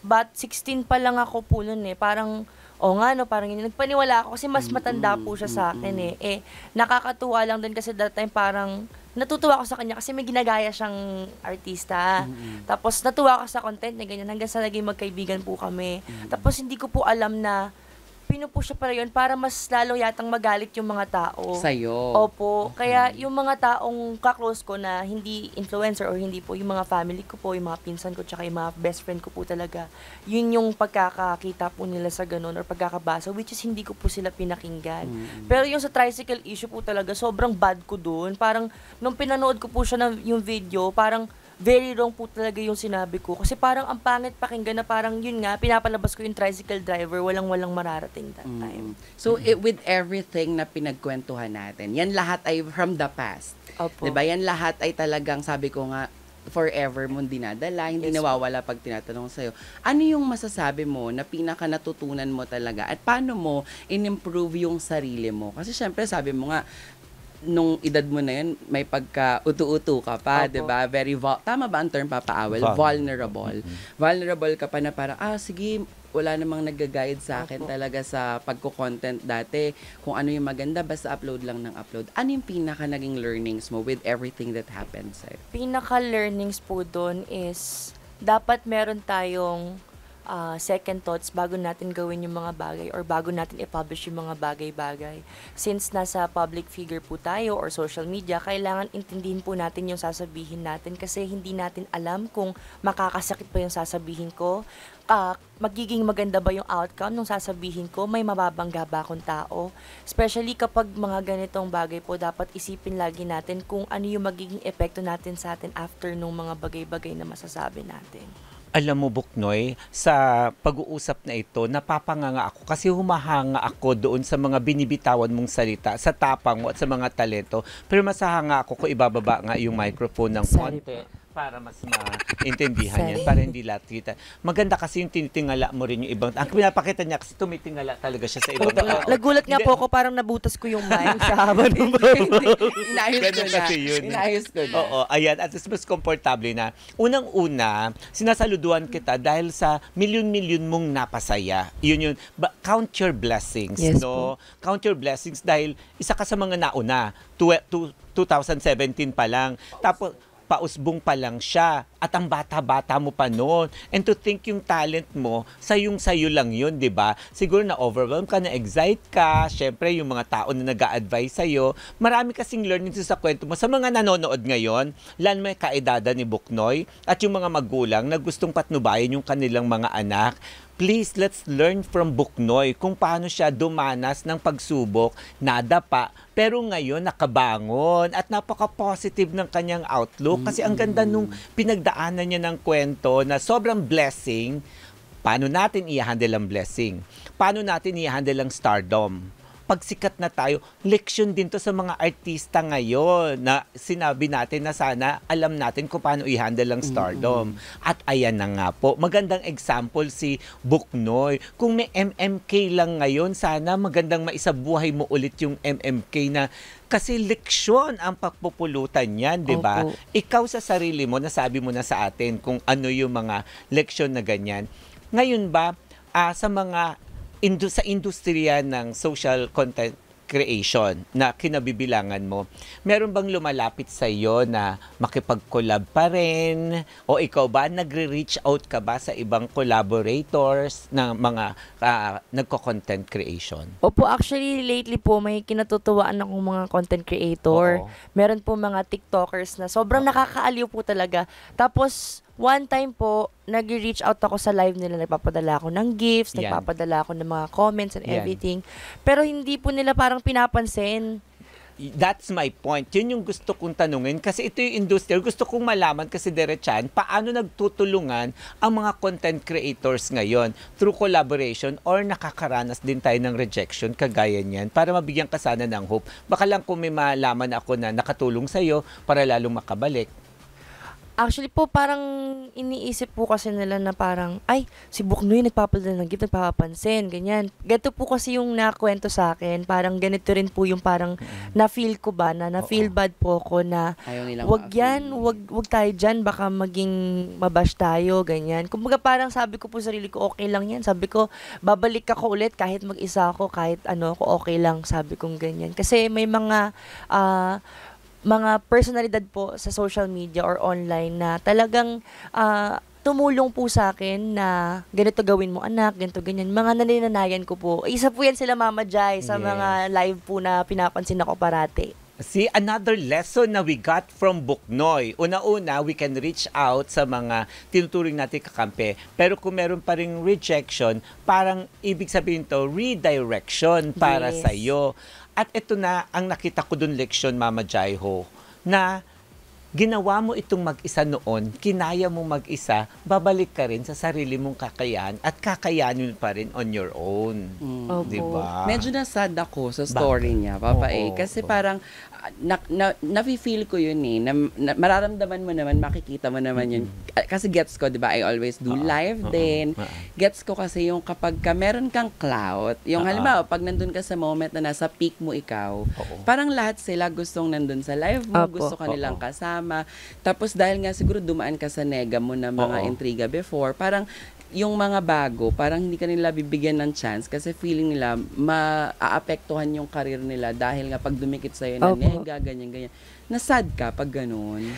16 pa lang ako po nun parang parang yun. Nagpaniwala ako kasi mas matanda po siya sa akin nakakatuwa lang din kasi that time parang natutuwa ako sa kanya kasi may ginagaya siyang artista. Tapos natuwa ako sa content niya, ganyan, hanggang sa naging magkaibigan po kami. Tapos hindi ko po alam na pinupush siya pala yun para mas lalo yatang magalit yung mga tao. Sa'yo? Opo. Kaya yung mga taong kaklose ko na hindi influencer or hindi po, yung mga family ko po, yung mga pinsan ko, tsaka yung mga best friend ko po talaga, yun yung pagkakakita po nila sa ganun or pagkakabasa, which is hindi ko po sila pinakinggan. Pero yung sa tricycle issue po talaga, sobrang bad ko dun. Parang, nung pinanood ko po siya yung video, parang, very wrong po talaga yung sinabi ko. Kasi parang ang pangit pakinggan na parang yun nga, pinapalabas ko yung tricycle driver, walang mararating that time. So, with everything na pinagkwentuhan natin, yan lahat ay from the past. Opo. Diba? Yan lahat ay talagang, sabi ko nga, forever mong dinadala, hindi nawawala pag tinatanong sa'yo. Ano yung masasabi mo na pinaka natutunan mo talaga at paano mo in-improve yung sarili mo? Kasi syempre, sabi mo nga, nung edad mo na yun, may pagka-utu-utu ka pa, di ba? Tama ba ang term, Papa Awel? Vulnerable. Vulnerable ka pa na parang, sige, wala namang nag-guide sa akin talaga sa pagko-content dati. Kung ano yung maganda, basta upload lang ng upload. Ano yung pinaka naging learnings mo with everything that happened sa'yo? Pinaka-learnings po doon is, dapat meron tayong second thoughts bago natin gawin yung mga bagay or bago natin i-publish yung mga bagay-bagay. Since nasa public figure po tayo or social media, kailangan intindihin po natin yung sasabihin natin kasi hindi natin alam kung makakasakit pa yung sasabihin ko, magiging maganda ba yung outcome nung sasabihin ko, may mababangga ba akong tao. Especially kapag mga ganitong bagay po, dapat isipin lagi natin kung ano yung magiging epekto natin sa atin after nung mga bagay-bagay na masasabi natin. Alam mo, Buknoy, sa pag-uusap na ito, napapanganga ako kasi humahanga ako doon sa mga binibitawan mong salita, sa tapang mo at sa mga talento. Pero masahanga ako kung ibababa nga yung microphone ng konti para mas maintindihan yan, para hindi lahat kita. Maganda kasi yung tinitingala mo rin yung ibang. Ang pinapakita niya kasi tumitingala talaga siya sa ibang tao. Nagulat nga po ako, parang nabutas ko yung mic sa haba ng Inayos ko na. Oo, ayan. At mas komportable na. Unang-una, sinasaluduan kita dahil sa milyon-milyon mong napasaya. Yun. Count your blessings. Yes, no? Count your blessings dahil isa ka sa mga nauna. 2017 pa lang. Tapos, pausbong pa lang siya at ang bata-bata mo pa noon. And to think yung talent mo, sayo lang yun, di ba? Siguro na-overwhelm ka, na-excite ka, syempre yung mga tao na nag-a-advise sa'yo. Marami kasing learnings sa kwento mo. Sa mga nanonood ngayon, lalo may kaedada ni Buknoy at yung mga magulang na gustong patnubayan yung kanilang mga anak, please, let's learn from Buknoy kung paano siya dumanas ng pagsubok, nadapa, pero ngayon nakabangon at napaka-positive ng kanyang outlook kasi ang ganda nung pinagdaanan niya ng kwento na sobrang blessing. Paano natin i-handle ang blessing? Paano natin i-handle ang stardom? pagsikat na tayo, leksyon din to sa mga artista ngayon na sinabi natin na sana alam natin kung paano i-handle ang stardom. At ayan na nga po, magandang example si Buknoy. Kung may MMK lang ngayon, sana magandang maisabuhay mo ulit yung MMK na kasi leksyon ang pagpupulutan yan, di ba? Opo. Ikaw sa sarili mo, nasabi mo na sa atin kung ano yung mga leksyon na ganyan. Ngayon ba, sa mga sa industriya ng social content creation na kinabibilangan mo, meron bang lumalapit sa iyo na makipag-collab pa rin? O ikaw ba, nagre-reach out ka ba sa ibang collaborators ng mga nagko-content creation? Opo, actually, lately po, may kinatutuwaan akong mga content creator. Oo. Meron po mga TikTokers na sobrang nakakaaliw po talaga. Tapos, one time po, nag-reach out ako sa live nila. Nagpapadala ako ng gifts, Yan. nagpapadala ako ng mga comments and Yan. everything. Pero hindi po nila parang pinapansin. That's my point. Yun yung gusto kong tanungin kasi ito yung industriya. Gusto kong malaman kasi Diretsan, paano nagtutulungan ang mga content creators ngayon through collaboration or nakakaranas din tayo ng rejection kagaya niyan para mabigyan ka sana ng hope. Baka lang kung may malaman ako na nakatulong sa'yo para lalong makabalik. Actually po, parang iniisip po kasi nila na parang, ay, si Buknoy nagpapadala ng gift, nagpapapansin, ganyan. Ganito po kasi yung nakwento sa akin, parang ganito rin po yung parang na-feel ko ba, na-feel bad po ko na, Ayaw nilang wag ma-feel. yan, wag tayo dyan, baka maging mabash tayo, ganyan. Kumbaga parang sabi ko po sa sarili ko, okay lang yan. Sabi ko, babalik ako ulit kahit mag-isa ako, kahit ano ako, okay lang, sabi kong ganyan. Kasi may mga personalidad po sa social media or online na talagang tumulong po sa akin na ganito gawin mo anak, ganito ganyan. Mga naninanayan ko po. Isa po yan sila Mama Jai sa Yes. mga live po na pinapansin ako parati. See, another lesson na we got from Buknoy. Una-una, we can reach out sa mga tinuturing natin kakampi. Pero kung meron pa ring rejection, parang ibig sabihin to, redirection para Yes. sa'yo. At ito na ang nakita ko dun leksyon, Mama Jaiho, na ginawa mo itong mag-isa noon, kinaya mo mag-isa, babalik ka rin sa sarili mong kakayahan at kakayanin pa rin on your own. Opo. Diba? Medyo nasad ako sa story niya, Papa Oo, Kasi oo. parang nafe-feel ko yun eh. Mararamdaman mo naman, makikita mo naman yun. Kasi gets ko, di ba? I always do live din. Gets ko kasi yung kapag meron kang clout, yung halimbawa, pag nandun ka sa moment na nasa peak mo ikaw, parang lahat sila gustong nandun sa live mo, Opo. gusto ka nilang kasama. Tapos dahil nga siguro dumaan ka sa nega mo na mga intriga before, parang yung mga bago, parang hindi ka nila bibigyan ng chance kasi feeling nila maaapektuhan yung karir nila dahil nga pag dumikit sa'yo na Opo. nega, ganyan. Nasad ka pag ganun.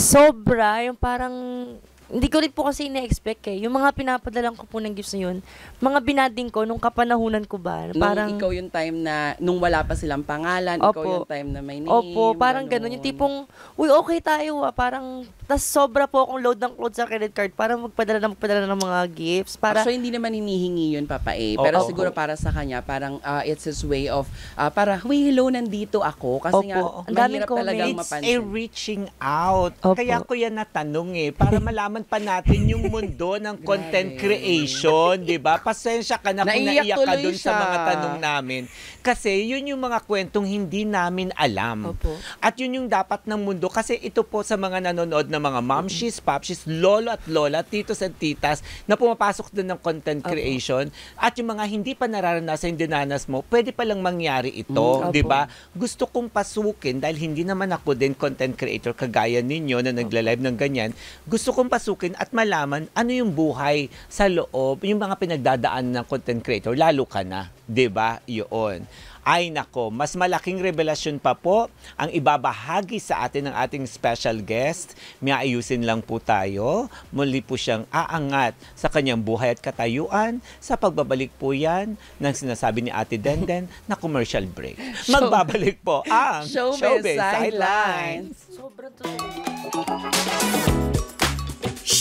Sobra, yung parang hindi ko rin po kasi ina-expect eh. Yung mga pinapadalan ko po ng gifts na yun, mga binading ko nung kapanahunan ko ba, parang Nung ikaw yung time na, nung wala pa silang pangalan, ikaw Opo. yung time na may name. Opo, parang ganun. Yung tipong, uy, okay tayo parang, tas sobra po akong load ng load sa credit card para magpadala ng mga gifts. Para, Actually, hindi naman hinihingi yun, Papa Pero Oo. siguro para sa kanya, parang it's his way of, para, huy, hello, nandito ako. Kasi nga, Opo. Ang daming mahirap talagang It's a mapansin. reaching out. Opo. Kaya ko yan natanong para malaman pa natin yung mundo ng content creation, di ba? Pasensya ka na kung Naiyak naiyak ka tuloy dun sa siya. mga tanong namin. Kasi yun yung mga kwentong hindi namin alam. Opo. At yun yung dapat ng mundo. Kasi ito po sa mga nanonood na mga momshies, popshies, lolo at lola, titos at titas na pumapasok din ng content creation. At yung mga hindi pa nararanasan yung dinanas mo, pwede palang mangyari ito, Opo. di ba? Gusto kong pasukin dahil hindi naman ako din content creator kagaya ninyo na nagla-live ng ganyan. Gusto kong pasukin at malaman ano yung buhay sa loob, yung mga pinagdadaan ng content creator, lalo ka na, 'di ba? Yun. Ay nako, mas malaking revelasyon pa po ang ibabahagi sa atin ng ating special guest. May ayusin lang po tayo. Muli po siyang aangat sa kanyang buhay at katayuan. Sa pagbabalik po yan ng sinasabi ni Ate Denden na commercial break. Magbabalik po ang Showbiz Sidelines. sobrang totoo.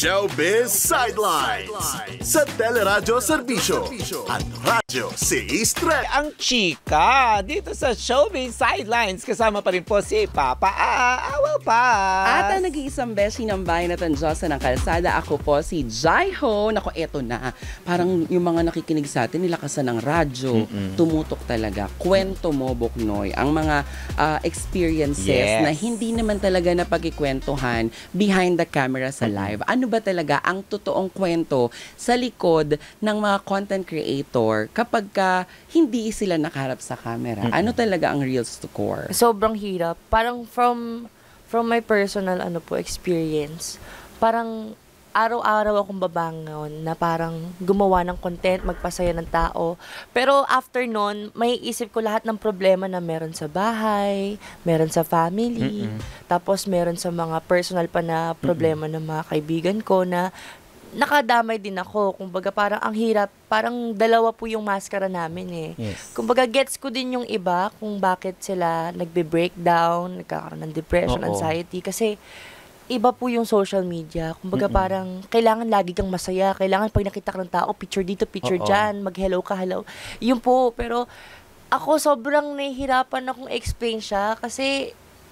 Showbiz Sidelines sa Teleradyo Serbisyo at Radyo 630. Ang chika dito sa Showbiz Sidelines. Kasama pa rin po si Papa Awal pa. At ang nag-iisang beshi ng bayan at ang Diyosa ng kalsada, ako po si Jaiho. Naku, eto na. Parang yung mga nakikinig sa atin, nilakasan ng radyo, tumutok talaga. Kwento mo, Buknoy, ang mga experiences na hindi naman talaga napagkikwentuhan behind the camera sa live. Ano ba talaga ang totoong kwento sa likod ng mga content creator kapag hindi sila nakaharap sa camera? Ano talaga ang real score? Sobrang hirap. Parang from my personal experience, parang araw-araw akong babangon na parang gumawa ng content, magpasaya ng tao. Pero after nun, may isip ko lahat ng problema na meron sa bahay, meron sa family, tapos meron sa mga personal pa na problema ng mga kaibigan ko na nakadamay din ako. Kumbaga parang ang hirap, parang dalawa po yung maskara namin eh. Yes. Kumbaga gets ko din yung iba kung bakit sila nagbe-breakdown, nagkakaroon ng depression, anxiety, kasi iba po yung social media. Kumbaga parang kailangan lagi kang masaya. Kailangan pag nakita ka ng tao, picture dito, picture dyan, mag-hello ka, hello. Yun po. Pero ako sobrang nahihirapan akong explain siya kasi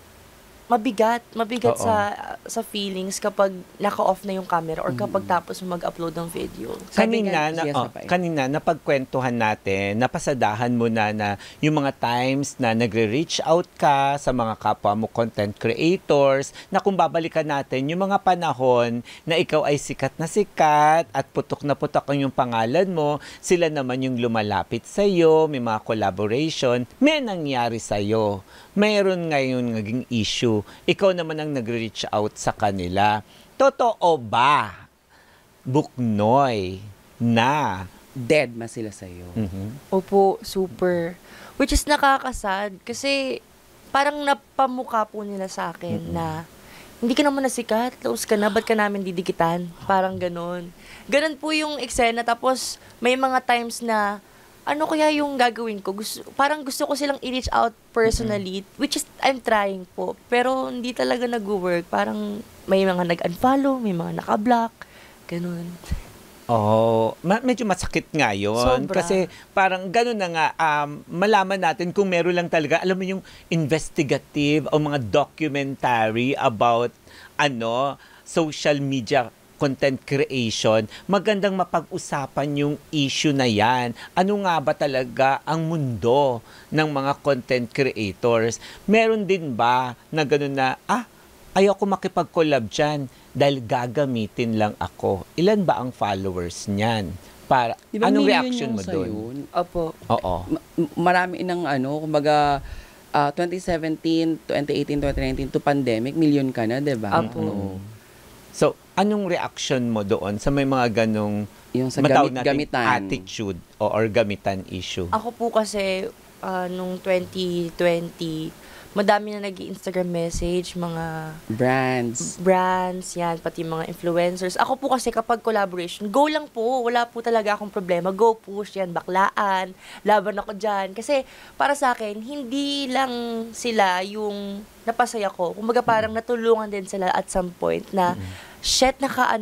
mabigat sa feelings kapag naka-off na yung camera or kapag tapos mag-upload ng video. Kanina napagkwentuhan natin, napasadahan mo na yung mga times na nagre-reach out ka sa mga kapwa mo content creators, na kung babalikan natin yung mga panahon na ikaw ay sikat at putok na putok ang yung pangalan mo, sila naman yung lumalapit sa iyo, may mga collaboration, may nangyari sa iyo. Mayroon ngayon naging issue. Ikaw naman ang nag-reach out sa kanila. Totoo ba, Buknoy, na dead ma sila sa'yo? Opo, super. Which is nakakasad kasi parang napamukha po nila sa akin na hindi ka naman nasikat, close ka na, ba't ka namin didikitan? Parang ganon. Ganon po yung eksena. Tapos may mga times na ano kaya yung gagawin ko? Parang gusto ko silang i-reach out personally, which is, I'm trying po. Pero hindi talaga nag-work. Parang may mga nag-unfollow, may mga naka-block. Ganun. Medyo masakit nga yun. Sobra. Kasi parang ganun na nga, malaman natin kung meron lang talaga, alam mo yung investigative o mga documentary about social media content creation, magandang mapag-usapan yung issue na yan. Ano nga ba talaga ang mundo ng mga content creators? Meron din ba na gano'n na, ayoko makipag-collab dyan dahil gagamitin lang ako. Ilan ba ang followers niyan? Diba, anong reaction mo doon? Opo. Oo. Marami ng kumbaga, 2017, 2018, 2019 to pandemic, million ka na, diba? Opo. So, anong reaction mo doon sa may mga ganong yung sa gamitan attitude or gamitan issue? Ako po kasi nung 2020, madami na nag-i-Instagram message, mga brands, yan, pati mga influencers. Ako po kasi kapag collaboration, go lang po. Wala po talaga akong problema. Go push yan, baklaan, laban ako dyan. Kasi para sa akin, hindi lang sila yung napasaya ko. Kumbaga parang natulungan din sila at some point na chef.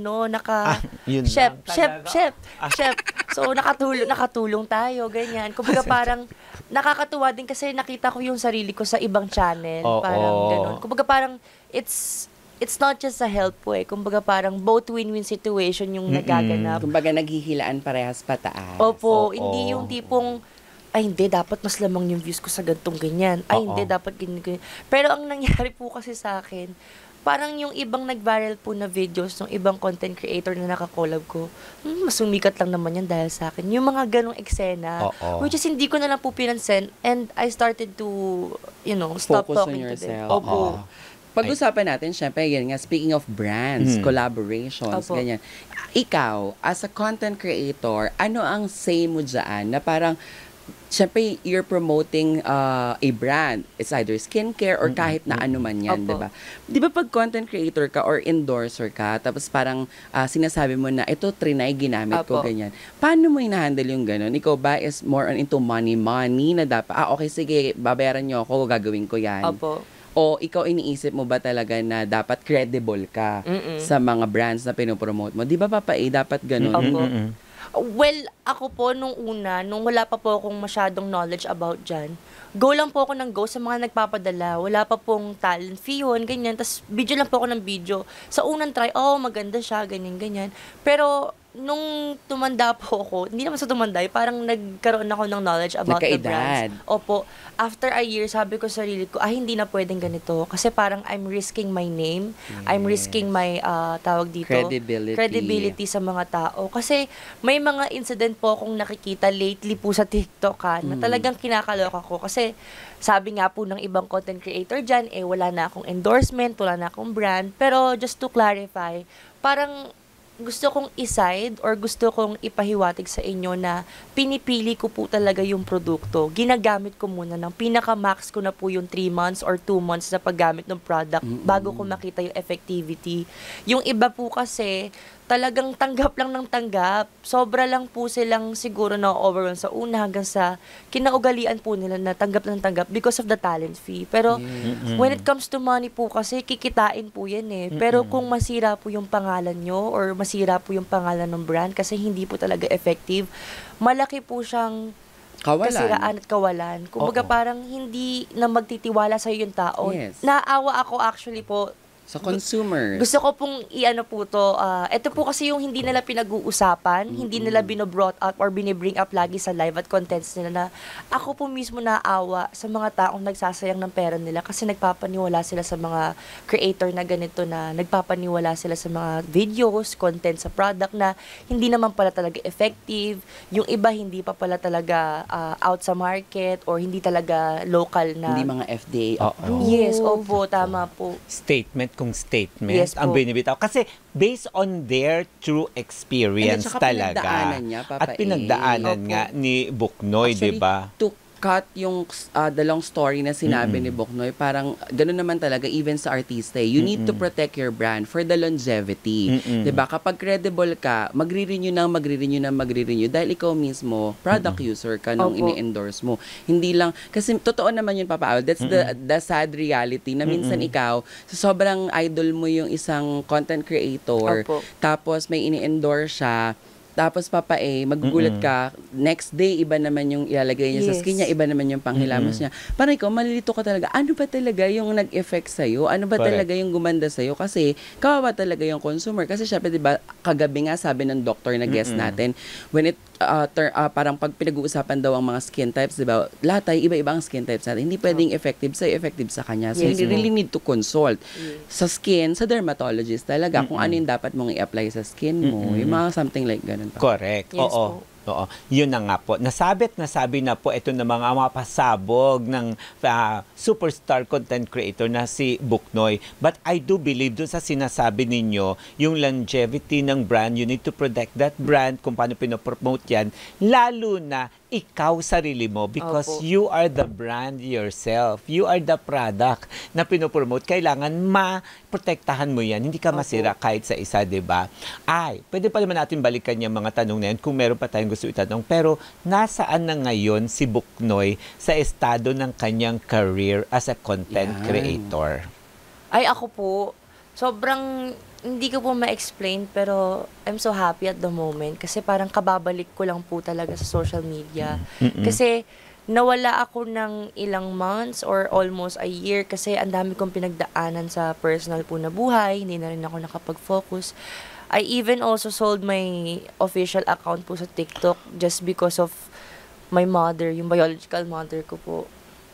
So, nakatulong tayo, ganyan. Kumbaga parang nakakatuwa din kasi nakita ko yung sarili ko sa ibang channel. Parang ganun. Kumbaga parang it's not just a help po eh. Kumbaga parang both win-win situation yung nagaganap. Kumbaga naghihilaan parehas pataas. Opo, hindi yung tipong ay hindi, dapat mas lamang yung views ko sa gantong ganyan. Ay hindi, dapat ganyan. Pero ang nangyari po kasi sa akin, parang yung ibang nag-viral po na videos ng ibang content creator na nakakollab ko, mas sumikat lang naman yan dahil sa akin. Yung mga ganong eksena, which is hindi ko na lang po pinansin, and I started to, stop focus talking on to them. yourself. Opo. Pag-usapan natin, syempre, yan nga, speaking of brands, collaborations, ganyan. Ikaw, as a content creator, ano ang say mo dyan na parang, syempre, you're promoting a brand. It's either skincare or kahit na ano man yan, di ba? Di ba pag content creator ka or endorser ka, tapos parang sinasabi mo na, ito, trinay, ginamit ko, ganyan. Paano mo hinahandle yung gano'n? Ikaw ba is more on into money na dapat, okay, sige, babayaran nyo ako, gagawin ko yan. Opo. O ikaw iniisip mo ba talaga na dapat credible ka sa mga brands na pinopromote mo? Di ba, Papa A, dapat ganun? Opo. Well, ako po nung wala pa po akong masyadong knowledge about dyan, go lang po ako ng go sa mga nagpapadala. Wala pa pong talent fee yun, ganyan. Tapos video lang po ako ng video. Sa unang try, maganda siya, ganyan. Pero nung tumanda po ako, hindi naman sa tumanda, parang nagkaroon ako ng knowledge about the brands. Opo. After a year, sabi ko sa sarili ko, hindi na pwedeng ganito. Kasi parang I'm risking my name. Yes. I'm risking my, tawag dito, credibility sa mga tao. Kasi may mga incident po akong nakikita lately po sa TikTok na talagang kinakaloka ko. Kasi sabi nga po ng ibang content creator dyan, wala na akong endorsement, wala na akong brand. Pero just to clarify, parang gusto kong iside or gusto kong ipahiwatig sa inyo na pinipili ko po talaga yung produkto. Ginagamit ko muna ng pinaka-max ko na po yung 3 months or 2 months sa paggamit ng product bago ko makita yung effectivity. Yung iba po kasi, talagang tanggap lang ng tanggap. Sobra lang po silang siguro na-overwhelm sa una hanggang sa kinaugalian po nila na tanggap ng tanggap because of the talent fee. Pero when it comes to money po kasi, kikitain po yan Pero kung masira po yung pangalan nyo or masira po yung pangalan ng brand kasi hindi po talaga effective, malaki po siyang kasiraan at kawalan. Kumbaga parang hindi na magtitiwala sa'yo yung tao. Yes. Naawa ako actually po sa consumers. Gusto ko pong i-ano po to. Ito po kasi yung hindi nila pinag-uusapan, hindi nila bino-brought up or binibring up lagi sa live at contents nila na ako po mismo naawa sa mga taong nagsasayang ng pera nila kasi nagpapaniwala sila sa mga creator na ganito na nagpapaniwala sila sa mga videos, content sa product na hindi naman pala talaga effective. Yung iba hindi pa pala talaga out sa market or hindi talaga local na. Hindi mga FDA. Yes, opo, tama po. Statement ang binibitaw. Kasi based on their true experience talaga. At pinagdaanan nga ni Buknoy, di ba? To cut yung the long story na sinabi ni Buknoy, parang gano'n naman talaga even sa artista. You need to protect your brand for the longevity. Diba? Kapag credible ka, magre-renew dahil ikaw mismo, product user ka nung ini-endorse mo. Hindi lang, kasi totoo naman yun, Papa Al, that's the sad reality na minsan ikaw, sobrang idol mo yung isang content creator, tapos may ini-endorse siya, tapos Papa A, magugulat ka, next day, iba naman yung ilalagay niya sa skin niya, iba naman yung panghilamos niya. Parang ikaw, malilito ka talaga, ano ba talaga yung nag-effect sa'yo? Ano ba talaga yung gumanda sa'yo? Kasi, kawawa talaga yung consumer. Kasi syempre, diba, kagabi nga sabi ng doctor na guest natin, when it parang pag pinag-uusapan daw ang mga skin types, diba, lahat tayo, iba-iba ang skin types natin. Hindi pwedeng effective sa'yo, effective sa kanya. So, you really need to consult sa skin, sa dermatologist talaga, kung ano yung dapat mong i-apply sa skin mo. Yung mga something like ganun. Correct. Yes, Oo. Yun na nga po. Nasabi na po ito ng mga pasabog ng superstar content creator na si Buknoy. But I do believe doon sa sinasabi ninyo, yung longevity ng brand, you need to protect that brand, kung paano pinopromote yan, lalo na ikaw sarili mo because you are the brand yourself. You are the product na pinopromote. Kailangan maprotektahan mo yan. Hindi ka masira kahit sa isa, diba? Pwede pa naman natin balikan yung mga tanong na yan kung meron pa tayong gusto itanong. Pero nasaan na ngayon si Buknoy sa estado ng kanyang career as a content creator? Ako po, sobrang hindi ko po ma-explain pero I'm so happy at the moment kasi parang kababalik ko lang po talaga sa social media. Kasi nawala ako ng ilang months or almost a year kasi ang dami kong pinagdaanan sa personal po na buhay. Hindi na rin ako nakapag-focus. I even also sold my official account po sa TikTok just because of my mother, yung biological mother ko po.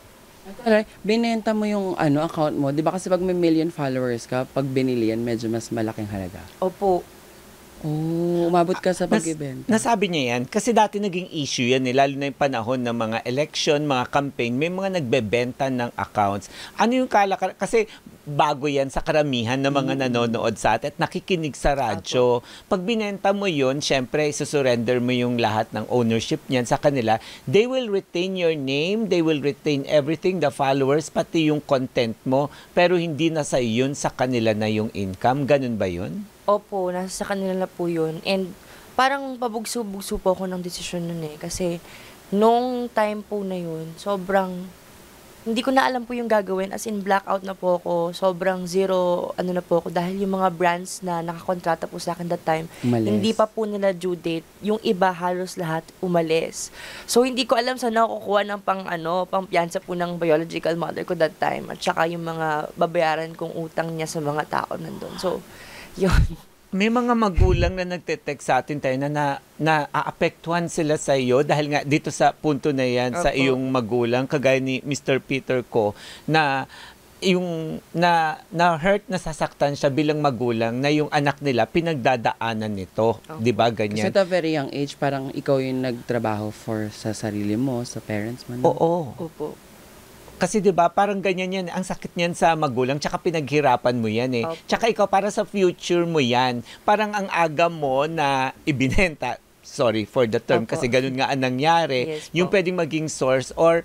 Binenta mo yung account mo, di ba kasi pag may million followers ka, pag binili yan, medyo mas malaking halaga. Opo. Umabot ka sa pag-ibenta. Nasabi niya yan kasi dati naging issue yan lalo na yung panahon ng mga election, mga campaign, may mga nagbebenta ng accounts. Ano yung kasi bago yan sa karamihan ng mga nanonood sa atin at nakikinig sa radyo. Pag binenta mo yun, syempre susurrender mo yung lahat ng ownership niyan sa kanila. They will retain your name, they will retain everything, the followers, pati yung content mo, pero hindi na sa yun, sa kanila na yung income. Ganun ba yun? Opo, nasa kanila na po yun. And parang pabugso-bugso po ako ng desisyon nun kasi nung time po na yun, sobrang hindi ko na alam po yung gagawin. As in, blackout na po ako. Sobrang zero, na po ako. Dahil yung mga brands na nakakontrata po sa akin that time, Umalis. hindi pa po nila due date. Yung iba, halos lahat umalis. So, hindi ko alam saan ako kukuha ng pang piyansa po ng biological mother ko that time. At saka yung mga babayaran kong utang niya sa mga tao nandun. So, yun. May mga magulang na nagte-text sa atin tayo na aapektuhan sila sa iyo dahil nga dito sa punto na yan sa Opo. iyong magulang, kagaya ni Mr. Peter ko, na yung na hurt, nasasaktan siya bilang magulang na yung anak nila pinagdadaanan nito, 'di ba Kasi ganyan? at a very young age, parang ikaw yung nagtrabaho sa sarili mo, sa parents mo. No? Oo. Opo. Kasi 'di ba parang ganyan yan, ang sakit niyan sa magulang, tsaka pinaghirapan mo yan eh. Opo. Tsaka ikaw para sa future mo yan. Parang ang aga mo na ibinenta, sorry for the term, Opo. kasi ganun nga ang nangyari, Yes po. yung pwedeng maging source or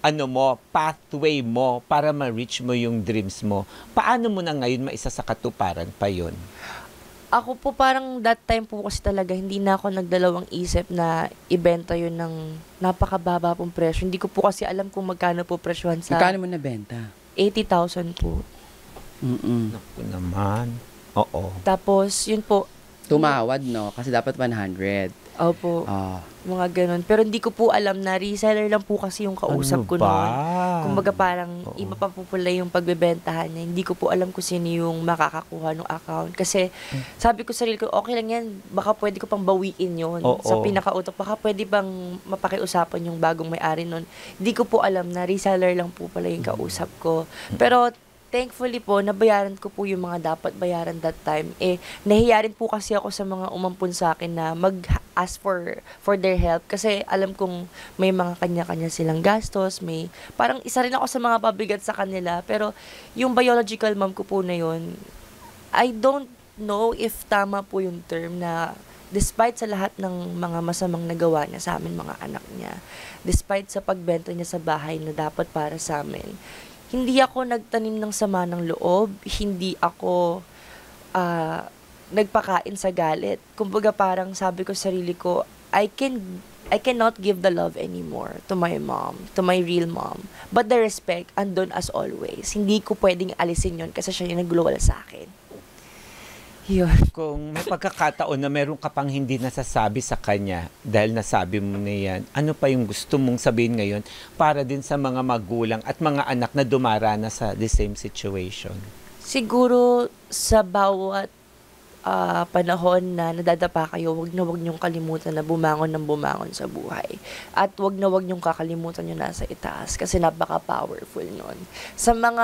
pathway mo para ma-reach mo yung dreams mo. Paano mo na ngayon maisasakatuparan pa yun? Ako po parang that time po kasi talaga hindi na ako nagdalawang isip na ibenta yun ng napakababa pong presyo. Hindi ko po kasi alam kung magkano po presyohan sa Magkano mo nabenta? 80,000 po. Naku naman. Oo. Tapos yun po, Tumawad, no? Kasi dapat 100. opo, Ah. mga ganun. Pero hindi ko po alam na reseller lang po kasi yung kausap ko noon. Kumbaga parang Oo. iba pa po pala yung pagbebentahan niya. Hindi ko po alam kung sino yung makakakuha ng account. Kasi sabi ko sa sarili ko, okay lang yan. Baka pwede ko pang bawiin yun. Oo. Sa pinakautok, baka pwede bang mapakiusapan yung bagong may-ari nun. Hindi ko po alam na reseller lang po pala yung kausap ko. Pero thankfully po, nabayaran ko po yung mga dapat bayaran that time. Nahiya rin po kasi ako sa mga umampun sa akin na mag-ask for their help. Kasi alam kong may mga kanya-kanya silang gastos. Parang isa rin ako sa mga pabigat sa kanila. Pero yung biological mom ko po na yun, I don't know if tama po yung term na despite sa lahat ng mga masamang nagawa niya sa amin, mga anak niya, despite sa pagbenta niya sa bahay na dapat para sa amin, hindi ako nagtanim ng sama ng loob, hindi ako nagpakain sa galit. Kumbaga parang sabi ko sa sarili ko, I cannot give the love anymore to my mom, to my real mom. But the respect, andun as always. Hindi ko pwedeng alisin yon kasi siya yung nagluwal sa akin. Yun. Kung may pagkakataon na meron ka pang hindi nasasabi sa kanya dahil nasabi mo na yan, ano pa yung gusto mong sabihin ngayon para din sa mga magulang at mga anak na dumaranas sa the same situation? Siguro sa bawat panahon na nadadapa kayo, wag niyong kalimutan na bumangon ng bumangon sa buhay. At wag niyong kakalimutan yung nasa itaas kasi napaka-powerful nun. Sa mga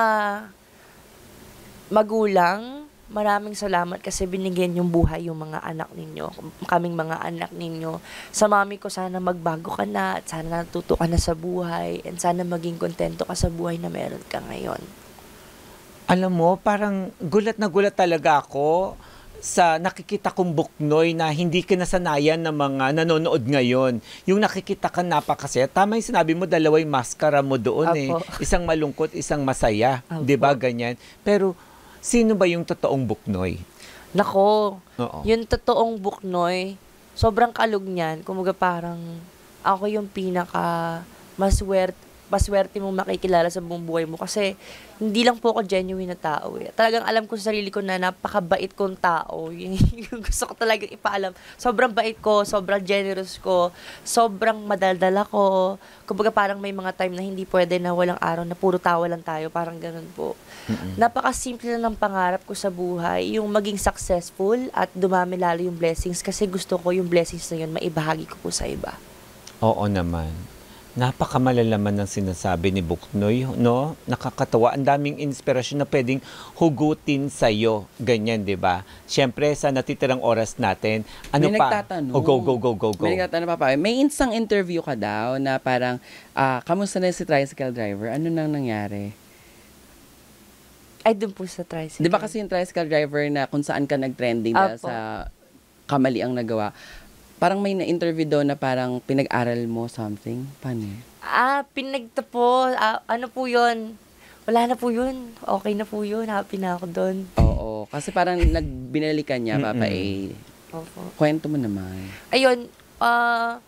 magulang, maraming salamat kasi binigyan yung buhay yung mga anak ninyo, kaming mga anak ninyo. Sa mami ko, sana magbago ka na at sana natuto ka na sa buhay and sana maging kontento ka sa buhay na meron ka ngayon. Alam mo, parang gulat na gulat talaga ako sa nakikita kong buknoy na hindi kinasanayan ng mga nanonood ngayon. Yung nakikita ka napakasaya. Tama yung sinabi mo, dalawa yung maskara mo doon Apo. Isang malungkot, isang masaya. Apo. 'Di ba ganyan? Pero sino ba yung totoong buknoy? Nako, Oo. yung totoong buknoy, sobrang kalug niyan. Kumbaga parang ako yung pinaka maswerte mong makikilala sa buong buhay mo kasi hindi lang po ako genuine na tao eh. Talagang alam ko sa sarili ko na napakabait kong tao. Yung gusto ko talagang ipaalam. Sobrang bait ko, sobrang generous ko, sobrang madaldal ako. Kumbaga parang may mga time na hindi pwede na walang araw na puro tawa lang tayo. Parang ganun po. Napaka-simple na ng pangarap ko sa buhay. Yung maging successful at dumami lalo yung blessings kasi gusto ko yung blessings na yun maibahagi ko po sa iba. Oo naman. Napakamalalaman ng sinasabi ni Buknoy, no? Nakakatawa. Ang daming inspirasyon na pwedeng hugutin sa'yo. Ganyan, di ba? Siyempre, sa natitirang oras natin, ano May pa? nagtatanong. Oh, go. May nagtatanong pa pa. May isang interview ka daw na parang, kamusta na si tricycle driver? Ano nang nangyari? Ay, dun po sa tricycle. Di ba kasi yung tricycle driver na kung saan ka nag-trending dahil Apo. sa kamali ang nagawa, parang may na-interview doon na parang pinag-aral mo something. Paano? Pinagtapo. Ano po yun? Wala na po yun. Okay na po yun. Happy na ako doon. Oo. Kasi parang nagbinalikan niya, Papa A. Opo. Kwento mo naman. Ayun,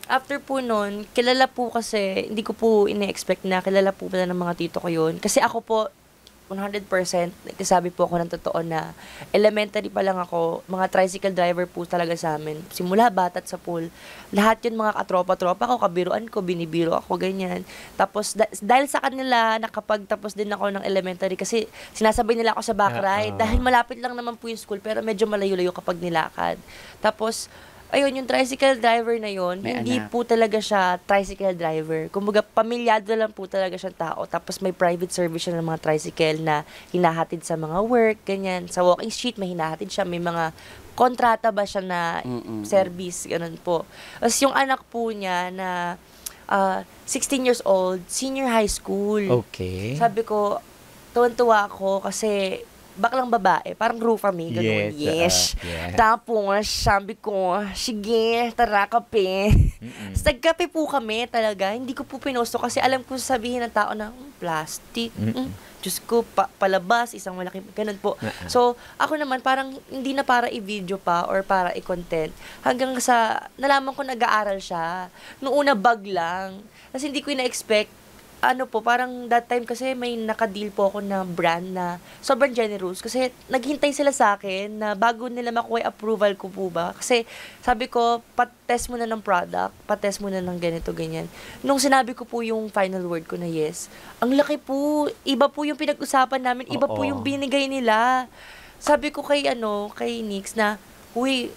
After po nun, kilala po kasi, hindi ko po ine-expect na kilala po pala ng mga tito ko yun. Kasi ako po, 100%, nagsasabi po ako ng totoo na elementary pa lang ako, mga tricycle driver po talaga sa amin. Simula bata't sa pool. Lahat yun mga katropa-tropa ko, kabiruan ko, binibiro ako, ganyan. Tapos, dahil sa kanila, nakapagtapos din ako ng elementary kasi sinasabay nila ako sa back ride. Dahil malapit lang naman po yung school, pero medyo malayo-layo kapag nilakad. Tapos, ayun, yung tricycle driver na yun, hindi po talaga siya tricycle driver. Kumbaga, pamilyado lang po talaga siyang tao. Tapos may private service siya ng mga tricycle na hinahatid sa mga work, ganyan. Sa walking street, may hinahatid siya. May mga kontrata ba siya na service, ganun po. Tapos yung anak po niya na 16 years old, senior high school. Okay. Sabi ko, tuwan-tuwa ako kasi baklang babae, parang Rufami, gano'n. Yes. Tapos, sabi ko, sige, tara kape. Nagkape po kami talaga. Hindi ko po pinusto kasi alam ko sabihin ng tao na, plastic. Diyos ko, palabas, isang malaki, ganun po. So, ako naman, parang hindi na para i-video pa or para i-content. Hanggang sa, nalaman ko nag-aaral siya. Noong una, bag lang. Kasi hindi ko na-expect. Ano po, parang that time kasi may nakadeal po ako na brand na sobrang generous kasi naghintay sila sa akin na bago nila makuha yung approval ko po ba. Kasi sabi ko, patest mo na ng product, patest mo na ng ganito, ganyan. Nung sinabi ko po yung final word ko na yes, ang laki po, iba po yung pinag-usapan namin, iba po yung binigay nila. Sabi ko kay Nix na, huy,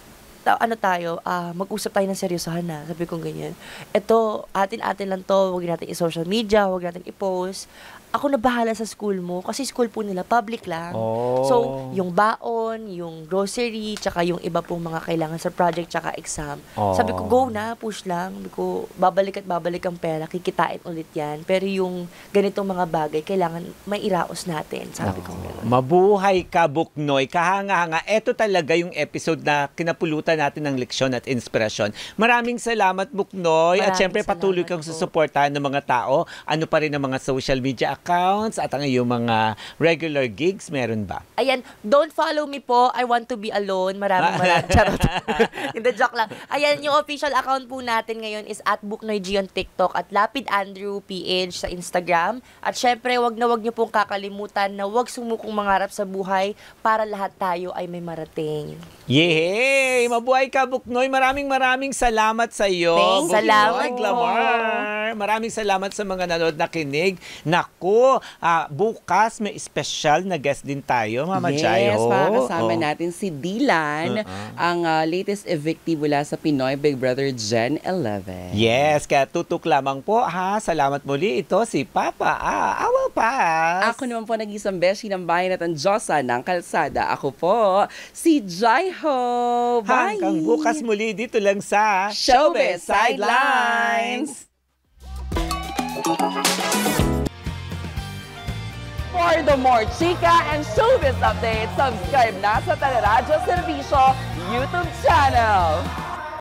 mag-usap tayo ng seryosohan na. Sabi ko ganyan. Ito, atin-atin lang to. Huwag natin i-social media, huwag natin i-post. Ako na bahala sa school mo. Kasi school po nila, public lang. So, yung baon, yung grocery, tsaka yung iba pong mga kailangan sa project, tsaka exam. Sabi ko, go na, push lang. Sabi ko, babalik at babalik ang pera, kikitain ulit yan. Pero yung ganitong mga bagay, kailangan may iraos natin. Sabi ko gano'n. Mabuhay ka, Buknoy. Kahanga-hanga. Ito talaga yung episode na kinapulutan natin ng leksyon at inspirasyon. Maraming salamat, Buknoy. At syempre, patuloy kang susuportahan ng mga tao. Ano pa rin ang mga social media accounts at ang iyong mga regular gigs, meron ba? Ayan, don't follow me po. I want to be alone. Maraming charot. Hindi, joke lang. Ayan, yung official account po natin ngayon is @BuknoyG on TikTok at Lapid Andrew PH sa Instagram. At syempre, wag niyo pong kakalimutan na wag sumukong mangarap sa buhay para lahat tayo ay may marating. Yehey! Mabuhay ka, Buknoy. Maraming salamat sa iyo. Salamat po. Glamar. Maraming salamat sa mga nanood na kinig. Naku, bukas may special na guest din tayo, Mama Jai. Yes, makakasama natin si Dylan, ang latest evictee mula sa Pinoy Big Brother Gen 11. Yes, kaya tutok lamang po ha. Salamat muli. Ito si Papa Awal Pass. Ako naman po nag-isang beshi ng bayan at ang Diyosa ng kalsada. Ako po, si Jai Ho. Bye! Hanggang bukas muli dito lang sa Showbiz Sidelines! For the more chika and showbiz updates, subscribe na sa Teleradyo Servisyo YouTube channel.